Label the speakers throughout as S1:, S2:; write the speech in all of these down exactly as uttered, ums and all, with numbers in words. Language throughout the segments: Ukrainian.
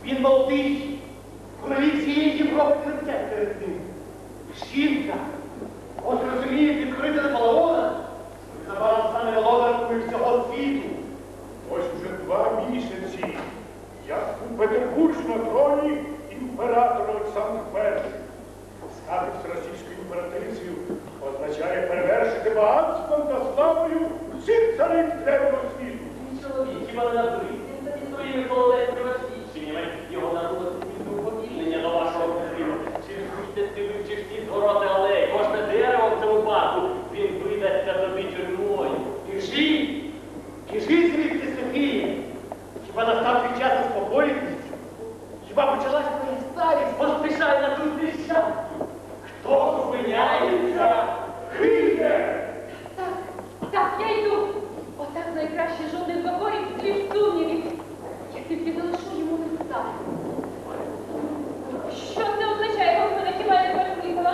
S1: Він молодий, крові всієї Європи тремтять перед ним. Жінка, от розуміє, відкрити на балагона, незабаром стане володаркою всього світу.
S2: Ось уже два місяці, як у Петербурзі на троні імператор Олександр Перший. Статись російською імператрицею означає перевершити багатством та славою всіх цариць древнього світу.
S3: Чоловік, хіба не набридний тоді своїми кололетними освідченнями, його надулося від уповільнення до вашого краю. Чи ж будете ти вивчиш ті звороти алеї, кожне дерево в цьому парку, він видасться тобі тюрмою.
S1: Біжи, біжи звідти, Софія. Хіба настав твій час заспокоїтися? Хіба почалася твоя старість?
S3: Поспішай на зустріч щастю. Хто зупиняється, хиє.
S4: Так, так, я йду. Отак найкраще жодних заборів, слів сумнівів. Я тільки залишу йому листа. Що це означає, коли мене хіба я не прикликала?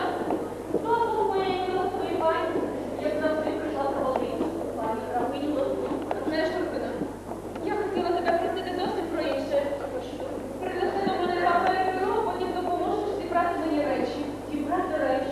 S4: Знову моєї милостивої пані, як завжди прийшла до води. Пані графині лосу. Знаєш, Рубина, я хотіла тебе просити зовсім про інше. Принеси до мене папери перо, потім допоможеш зібрати мені речі. Зібрати речі.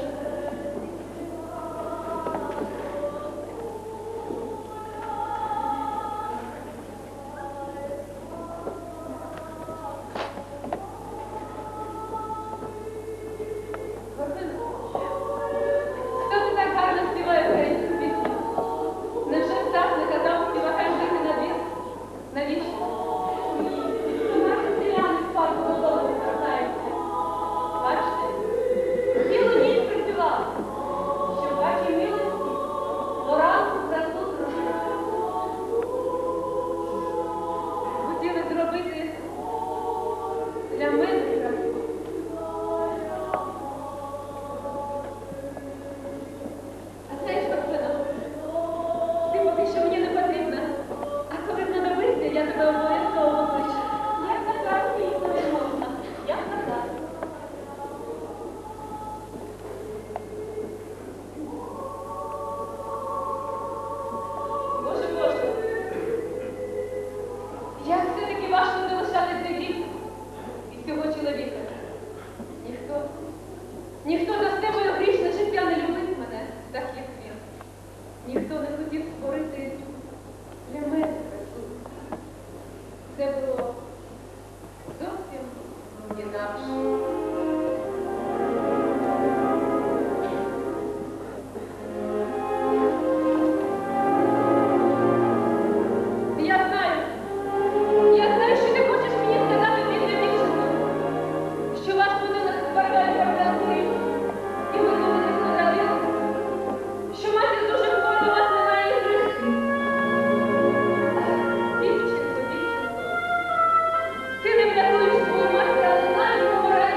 S4: Ти не врятуєш свого матір, але знаю,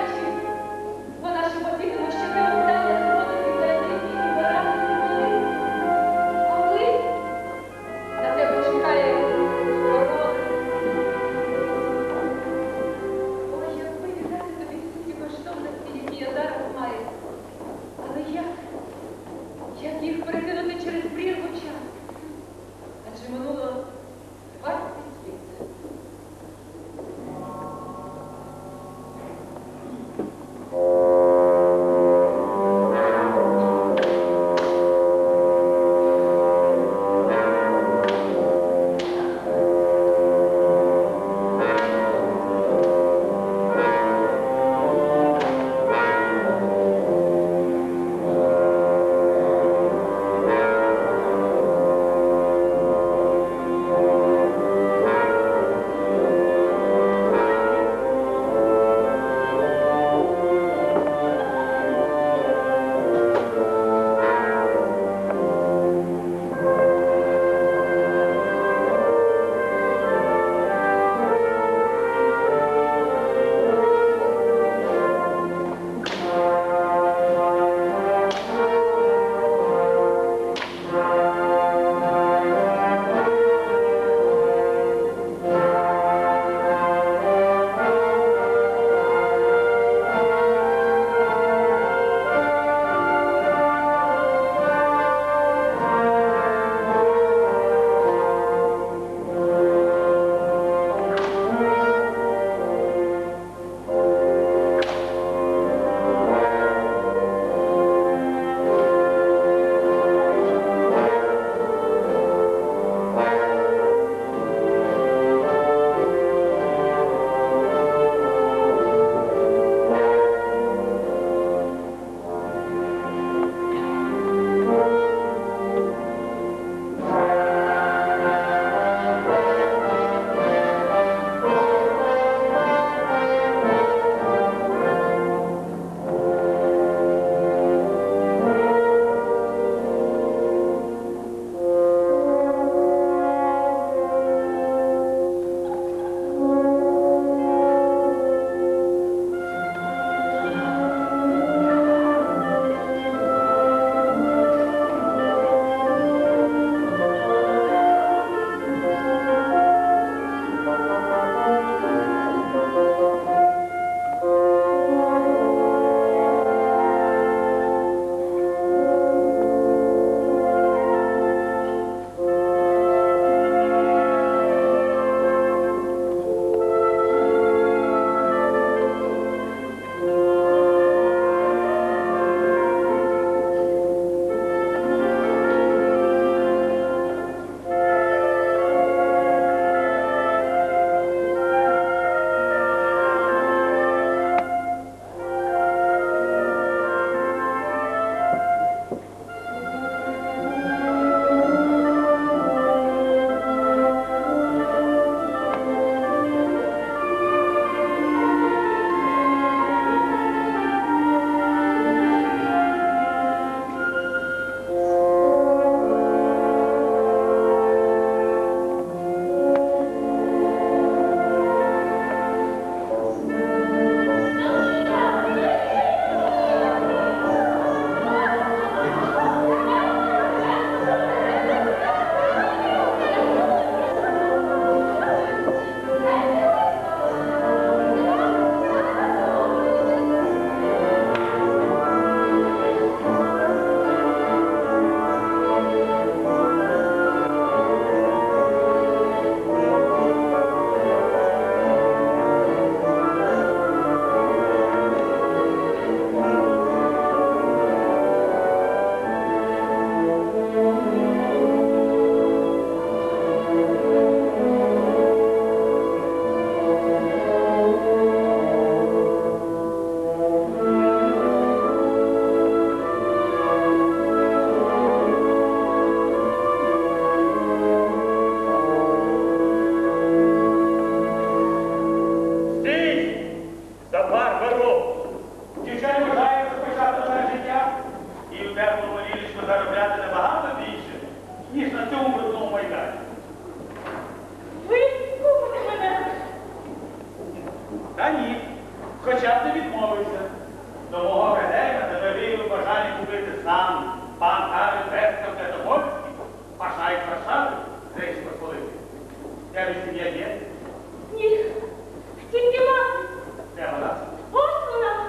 S3: Та ні. Хоча б не відмовився. До мого хазяїна тебе виявив бажання купити сам пан Карл Петка Петопольський, пашаєк Варшави, речі посполити. Тебе сім'я є?
S4: Ні. Тільки мати.
S3: Де вона?
S4: Ось вона.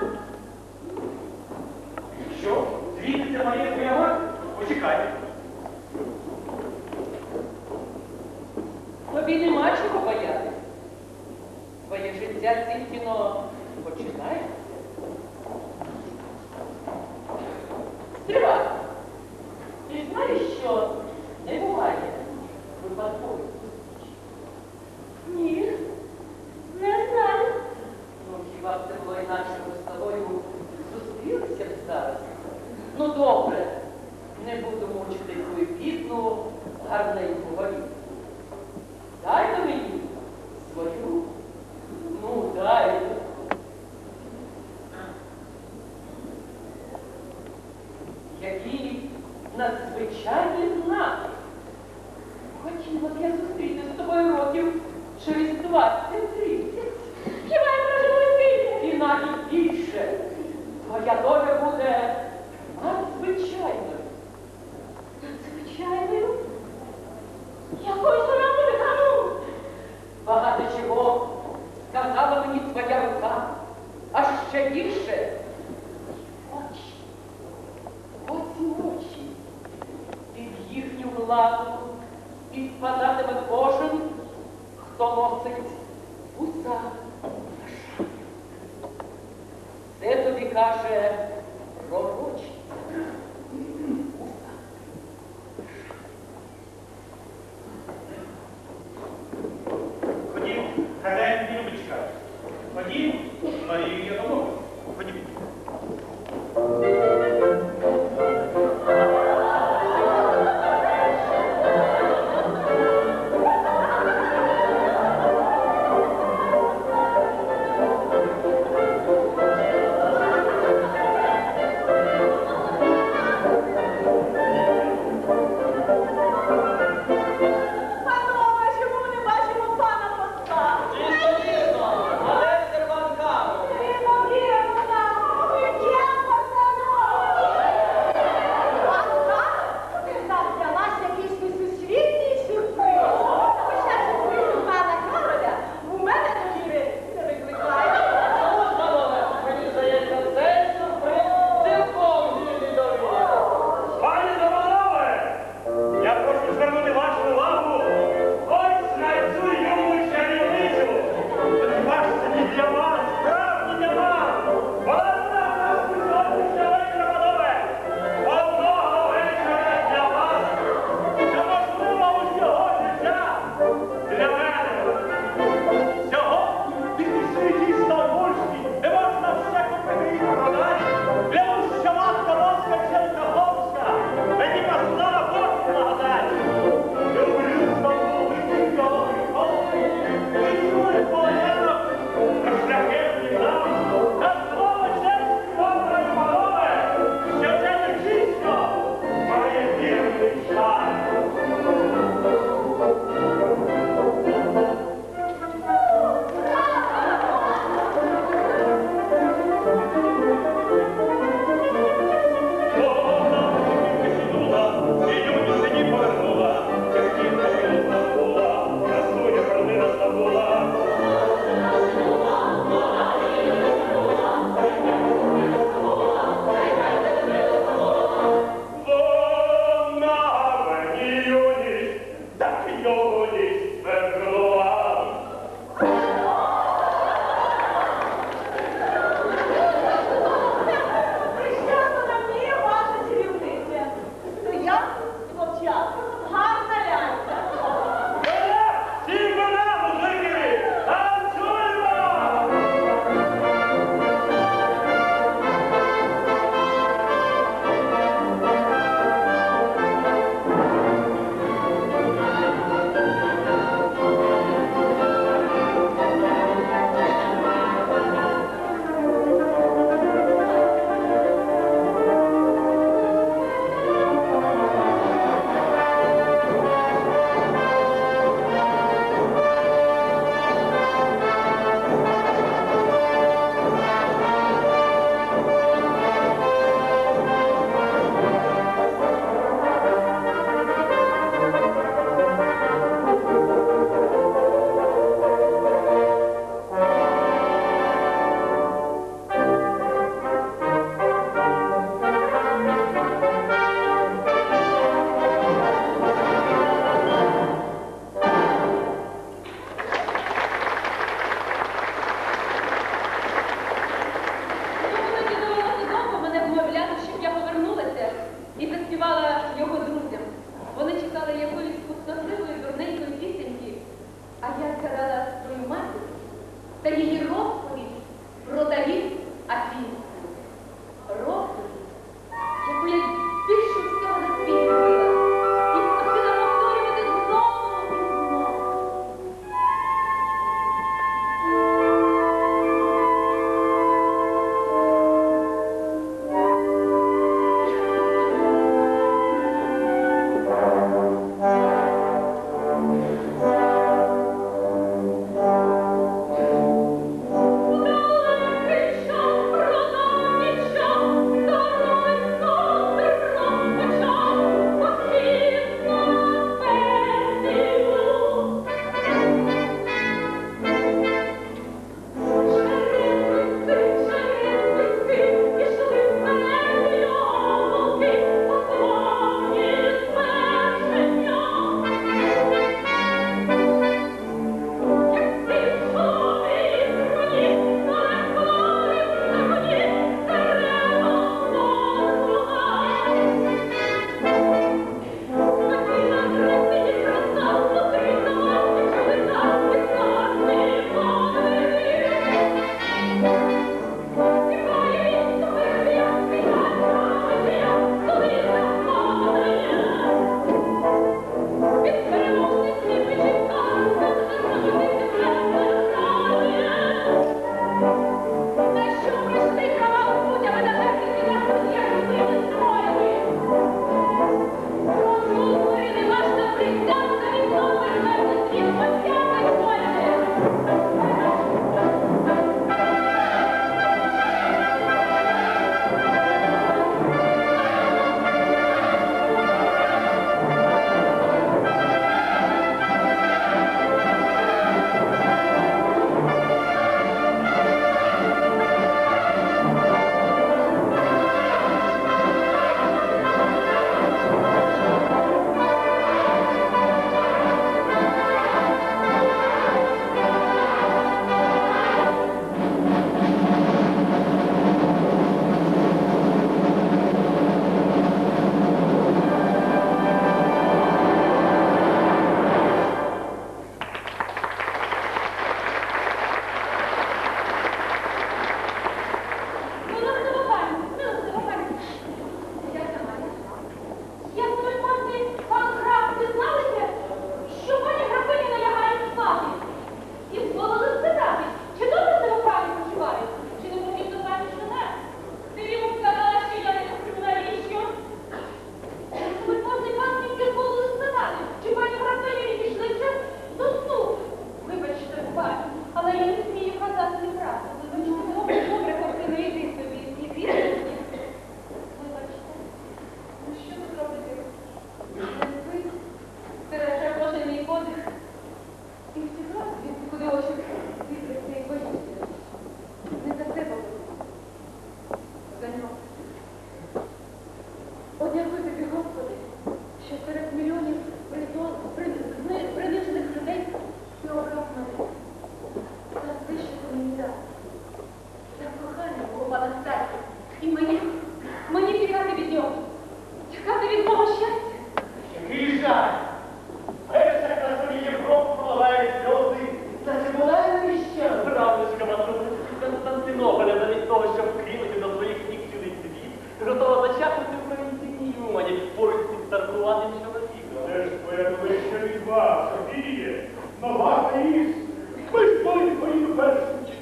S3: Що? Звідти це моє твоя мати? Почекай.
S5: Тобі нема чого боятися. Твоє життя тільки но починає. Стривай. Ти знаєш, що не буває випадкових зустрічей?
S4: Ні. Не знаю.
S5: Ну, хіба б це було інакше, ми з тобою зустрілися б зараз? Ну, добре. Не буду мучити твою бідну, гарненьку горі. Дай на мені свою руку. Ну, дай. Які надзвичайні знаки. Хотіла б я зустріти з тобою років через двадцять-тридцять.
S4: Хіба я проживу стільки?
S5: І навіть більше. Твоя доля буде надзвичайною.
S4: Надзвичайною? Якою ж вона буде, Хану?
S5: Багато чого сказала мені твоя рука, а ще більше очі. Оці очі. Під їхню владу підпадатиме кожен, хто носить вуса. Це тобі каже пророчиця. Вуса.
S3: Ходім, хазяїн не любить чекати. Ходім, Марію я домовив. Ходім.
S4: Панове, чому ми не бачимо пана поста?
S3: Чисто, чисто. А де це пан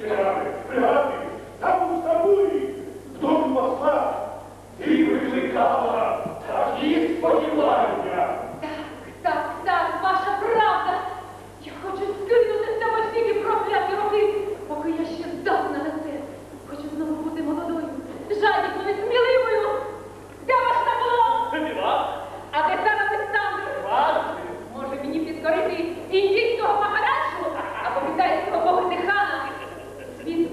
S2: Пригадуй, пригадуй, там у Стамбулі, в дому посла, ти викликала такі сподівання.
S4: Так, так, так, ваша правда. Я хочу скинути з себе всі ті прокляті роки, поки я ще здатна на це. Хочу знову бути молодою, жадібною, сміливою. Де ваш Наполеон?
S3: Іван?
S4: А де цар Олександр?
S3: Іван?
S4: Може мені підкорити індійського Махараджу або китайського Богдихана? Світ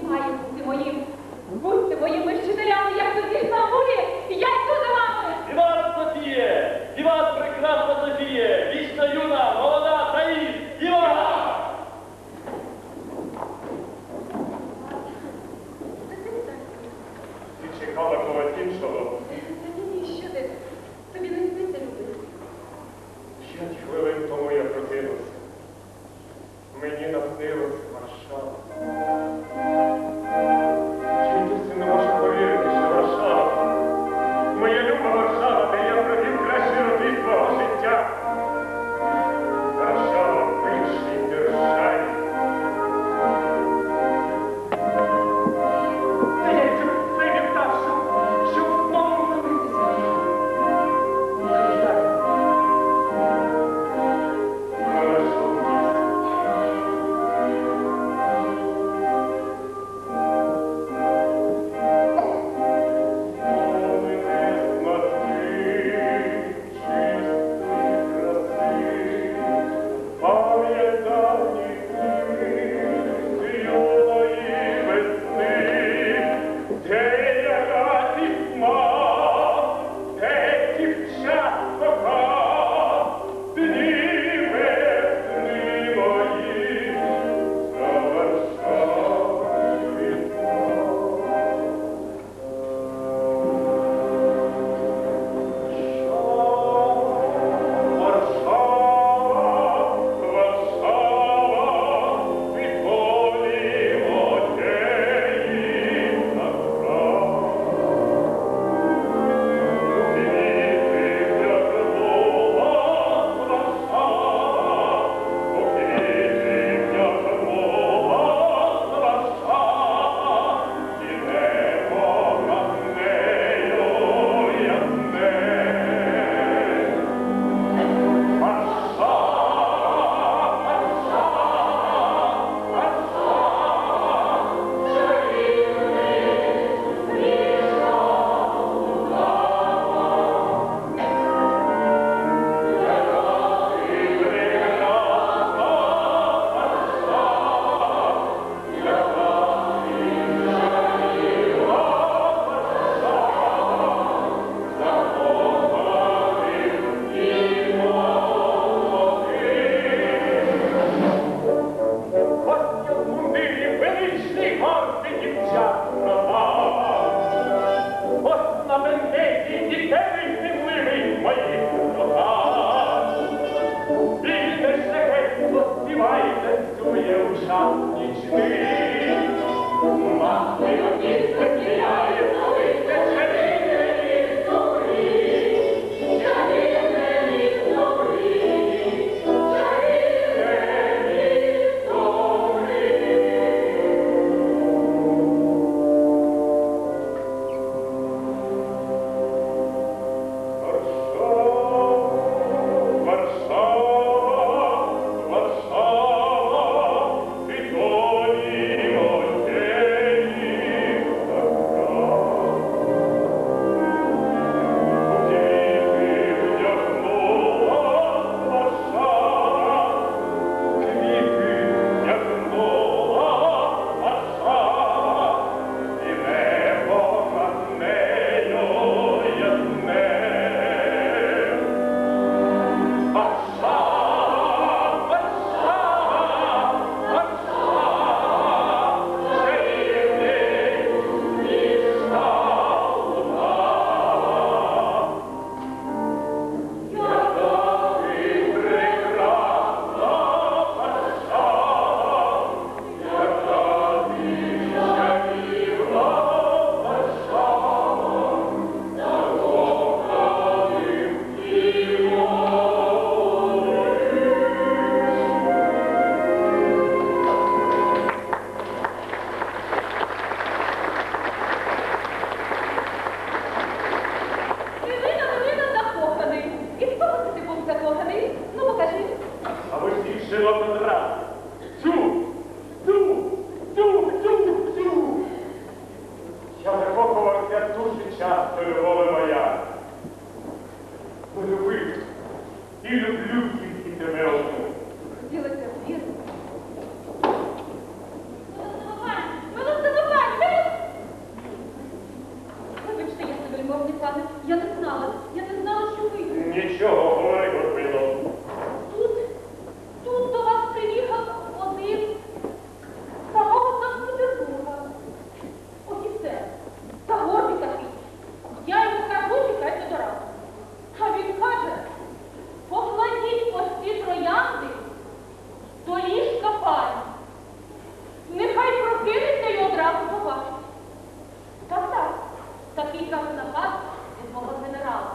S4: побачить. Так, так. Такий каже наказ від мого генерала.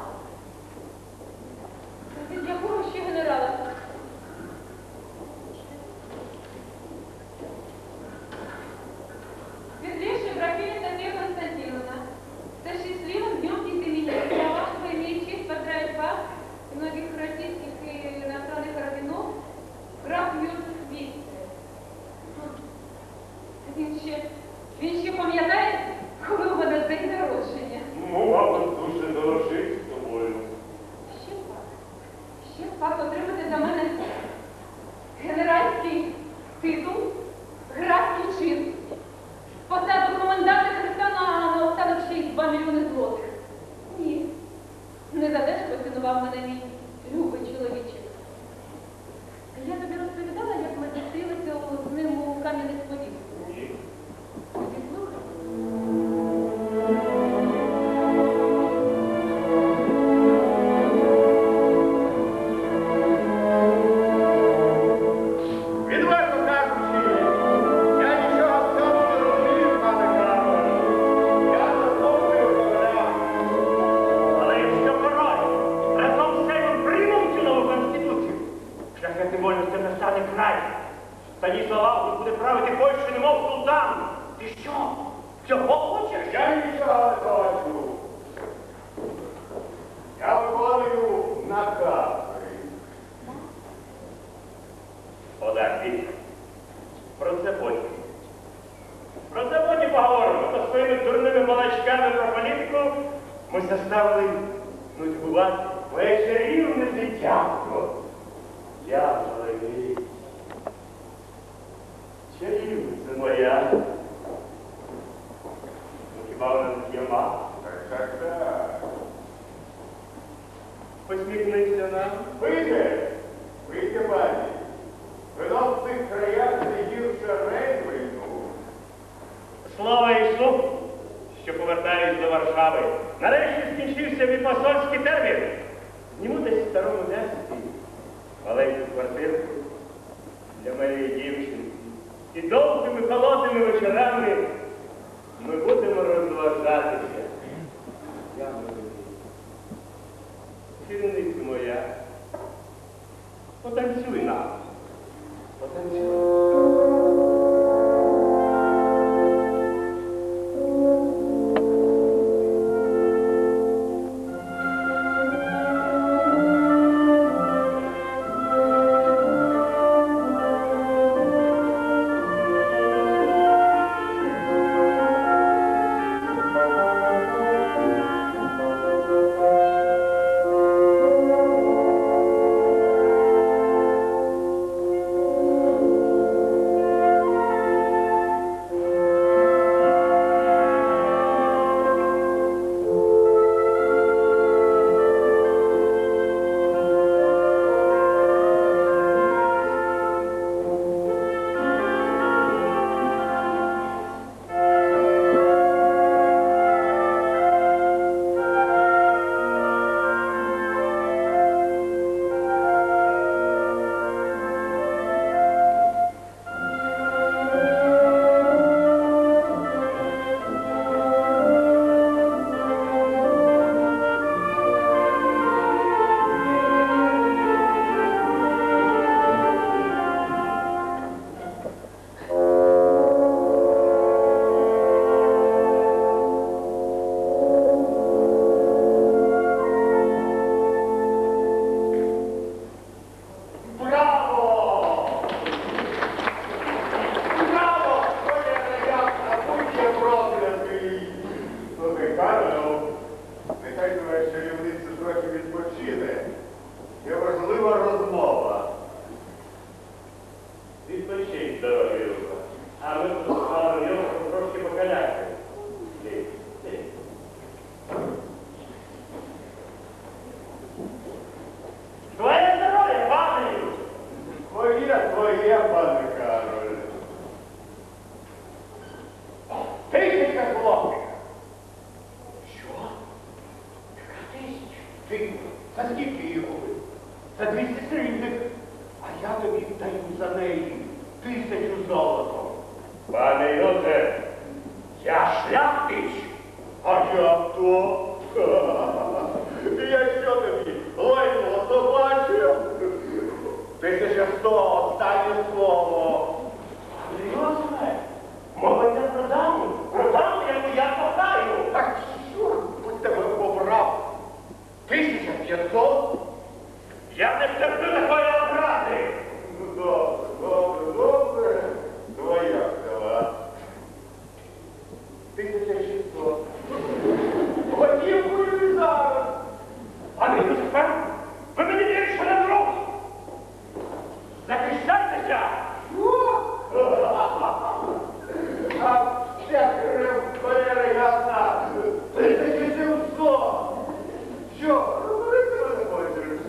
S4: Від якого ще генерала? Светлейшая графиня София Константиновна, со счастливым днем именинника для вашего имеет честь поздравить вас и многих российских и иностранных орденов граф Юзеф Віцте. Він ще, він ще пам'ятає, коли у мене день народження.
S2: Ну, мабуть, дуже дорожить з тобою.
S4: Ще факт. Ще факт отримати за мене генеральський титул, графський чин. Посаду коменданта Христа на, на останок ще й два мільйони злотих. Ні. Не за те, що поцінував мене мій любий чоловічик. Я тобі розповідала, як ми зустрілися з ним у Кам'янець-Подільському?
S2: Ні.
S4: Тоді слухай.
S1: Відверто кажучи, я нічого в цьому не розумію, пане Кароль. Я заслухаю короля.
S3: Але якщо король разом з Сеймом приймуть цю нову конституцію, шляхетним вольностям настане край. Станіслав Август буде правити Польщею, немов султан. Ти що? Цього хочеш?
S1: Я нічого не хочу. Я виконую накази.
S3: Подай, Віктор. Про це потім. Про це потім поговоримо. То своїми дурними молочками про політику ми заставили нудьгувати моє чарівне дитятко. Я чоловік. Чарівниця моя. Ну хіба вона не є мама?
S1: Так, так, так.
S3: Посміхнися нам.
S1: Вийде, вийде, пані. Вино в цих краях не гірше Рейнвейну.
S3: Слава Ісу, що повертаюсь до Варшави. Нарешті скінчився мій посольський термін. Зніму десь в старому місті маленьку квартирку для моєї дівчинки. І довгими холодними вечорами ми будемо розважатися. Я буду. Чарівниця моя, потанцюй нам. Потанцюй.
S1: що? Я що тобі? Лайно побачив? Тисяча сто, останнє слово.
S2: Серйозно? Мовиться про даму? Про даму, яку я кохаю.
S1: Так що будь тебе побрав? Тисяча п'ятсот?
S2: Я не стерплю такої образи.
S1: Ну добре, добре, добре. Твоя села. Тисяча шістсот. Готівкою і зараз.
S2: Пане Юзефе, ви мені більше не друг. Захищайтеся.
S1: А вся холера ясна. Тисяча сімсот. Що, розумієте мене хочеш?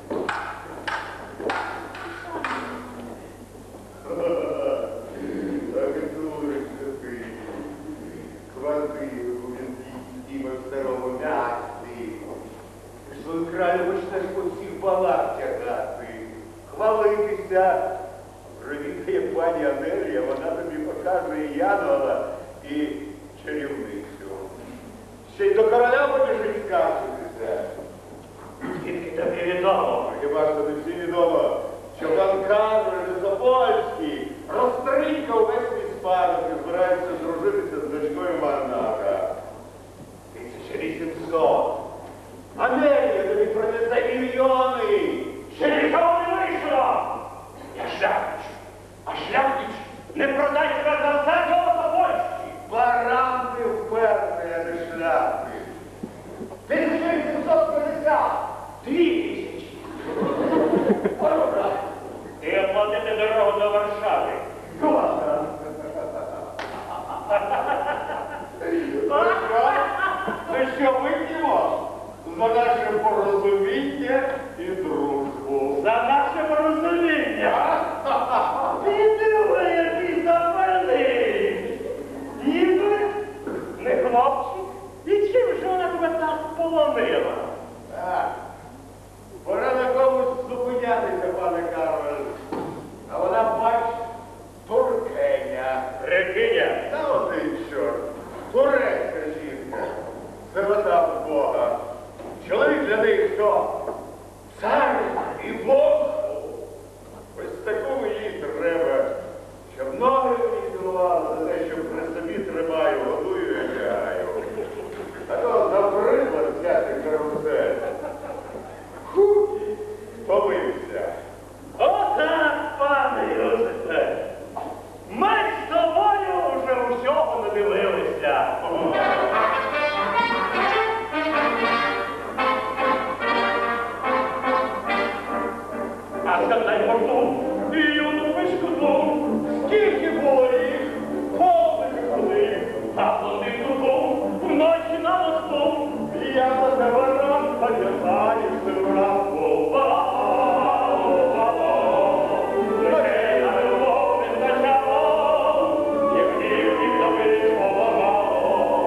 S1: Так і думаєш, що ти. Квартиру у Вінківському в старому місті. Пішли край почнеш по всіх балах тягати. Хвалитися. Привітає пані Анелія, вона тобі покаже і Янгола, і чарівницю. Ще й до короля побіжить скаржитися.
S2: Тільки тобі відомо.
S1: Хіба ж тобі всі відомо, що пан Кароль Запольський розстрількав весь мій спадок і збирається здружитися з дочкою Марнака. Тисяча вісімсот. Анелія тобі принесе мільйони.
S2: Ще нічого не вийшло. Я шляхтич. А шляхтич не продай себе за все золото Польщі.
S1: Баран ти впертий, а не шляхти. Тисяча вісімсот п'ятдесят.
S2: Дві тисячі. Пора. І оплатити дорогу до Варшави.
S1: Класно. Ну що, вип'ємо? За наше порозуміння і дружбу.
S2: За наше порозуміння. Ти диви, який запальний. Ніби не хлопчик. І чим же вона тебе так полонила?
S1: Так. Пора на комусь зупинятися, пане Кароль. А вона, бач, туркеня.
S2: Рекиня.
S1: Та один чорт. Турецька жінка. Сирота в Бога. Чоловік для них хто? Цар і Бог. Ось таку їй треба, щоб ноги мені цілували за те, що при собі тримаю, годую і одягаю. А то наприклад взяти карусель. Фу, помився.
S2: Отак, пане Юзефе. Ми з тобою вже усього надивилися. А сказай порту, і юну вишкуту, скільки було їх, повних ходи, а вони туду, вночі на мосту, я за тебе раз пам'ятаю, що раз був. Людей на любов не значало, як тільки тобі помагало.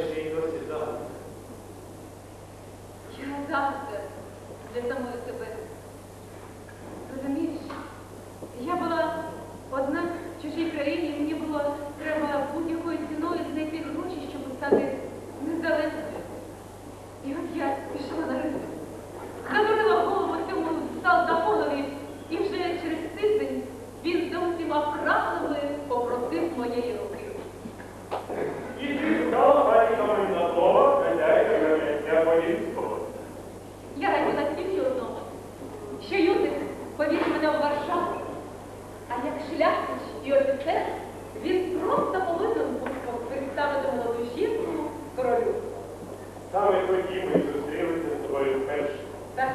S3: ще й досі загадка.
S4: Я загадка для самої себе. Розумієш, я була одна в чужій країні, і мені було треба будь-якою ціною знайти гроші, щоб стати незалежною. І от я пішла на ринок, занурила голову цьому солдафонові, і вже через тиждень він зовсім окразливо попросив моєї руки.
S2: І дістала пані Комендантова, хазяйка Кремлівського Подільського.
S4: Я раділа тільки одному, що Юзик повіз мене в Варшаву, а як шляхтич і офіцер, він просто повинен був представити молоду жінку королю.
S2: Саме тоді ми зустрілися з тобою вперше.
S4: Так.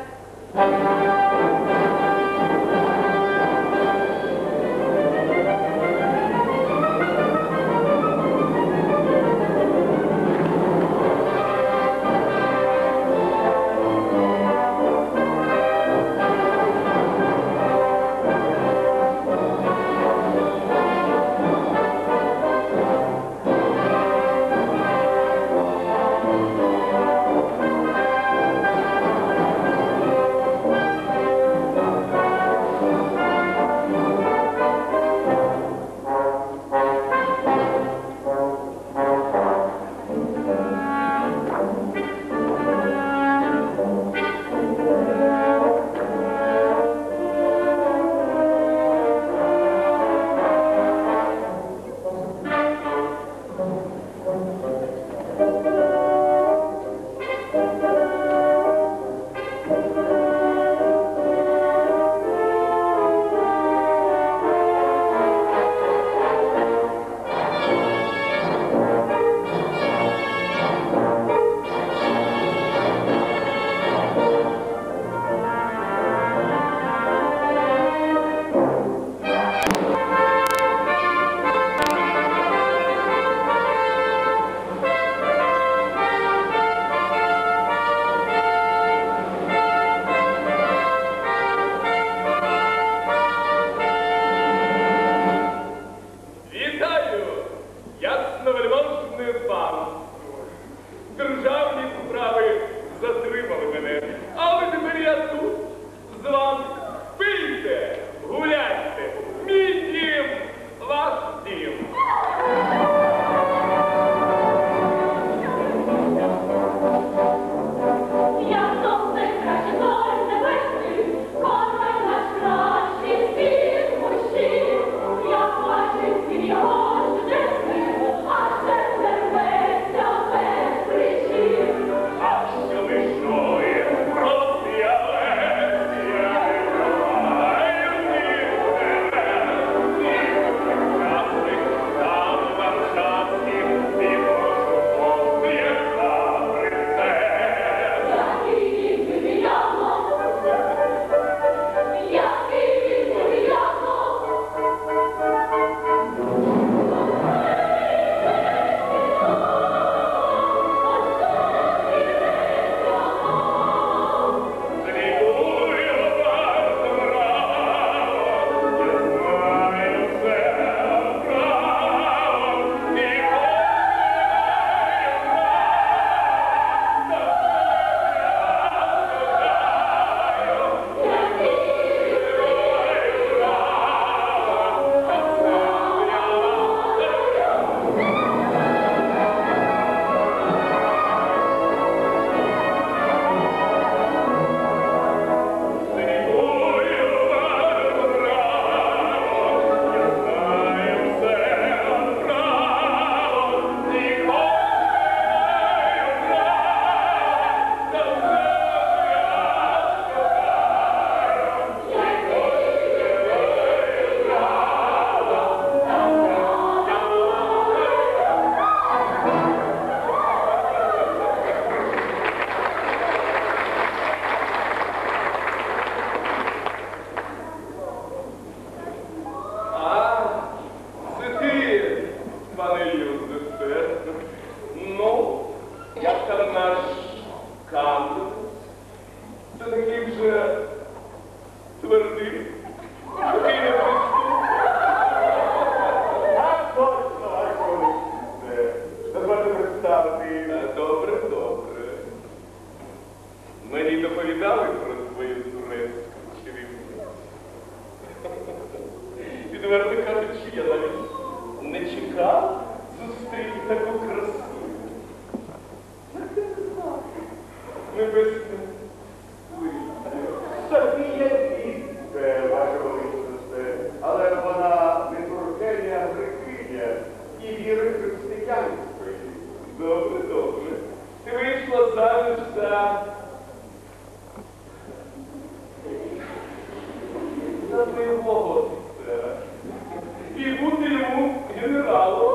S6: Аж не зерветься без причин.
S1: Е, Добре, добре. Мені доповідали про твою турецьку чарівницю. Відверто кажучи, я навіть не чекав зустріти таку красу. Небесне вийде.
S2: Софія Вітте, ваше величність, але вона не туркеня, а грекиня і віри християнської.
S1: Добре, добре. Ти вийшла заміж за... за твоєго офіцера. І бути йому генералом.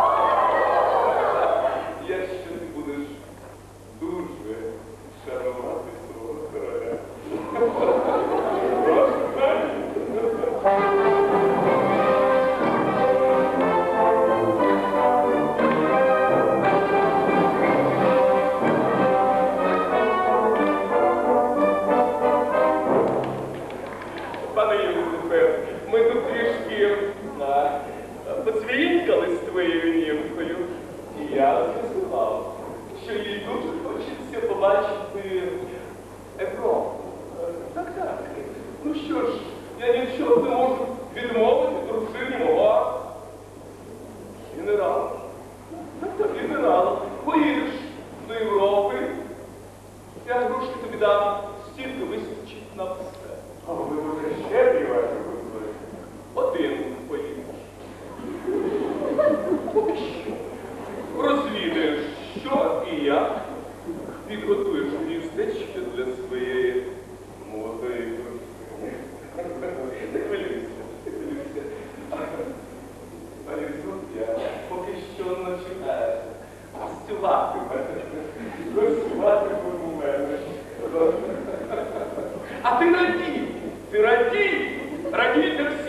S1: Якщо ти будеш дуже шанувати свого короля. Прошу, пане Юзефе, ми тут трішки а, поцвірінькали з твоєю німкою, і я з'ясував, що їй дуже хочеться побачити Європу. Так, так. Ну що ж, я нічого не можу відмовити дружині мого генерала. Так, так, генерала. Поїдеш до Європи, я гроші тобі дам, стільки вистачить на все.
S2: А ви дуже щедрі, ваше величність.
S1: Один поїдеш. Поки що. Розвідаєш, що і як. Підготуєш містечко для своєї молодої дружини. Не хвилюйся, не хвилюйся. А тут я поки що починаю гостювати мене. Гостювати у мене. А ти радій, ти радій, радій, ти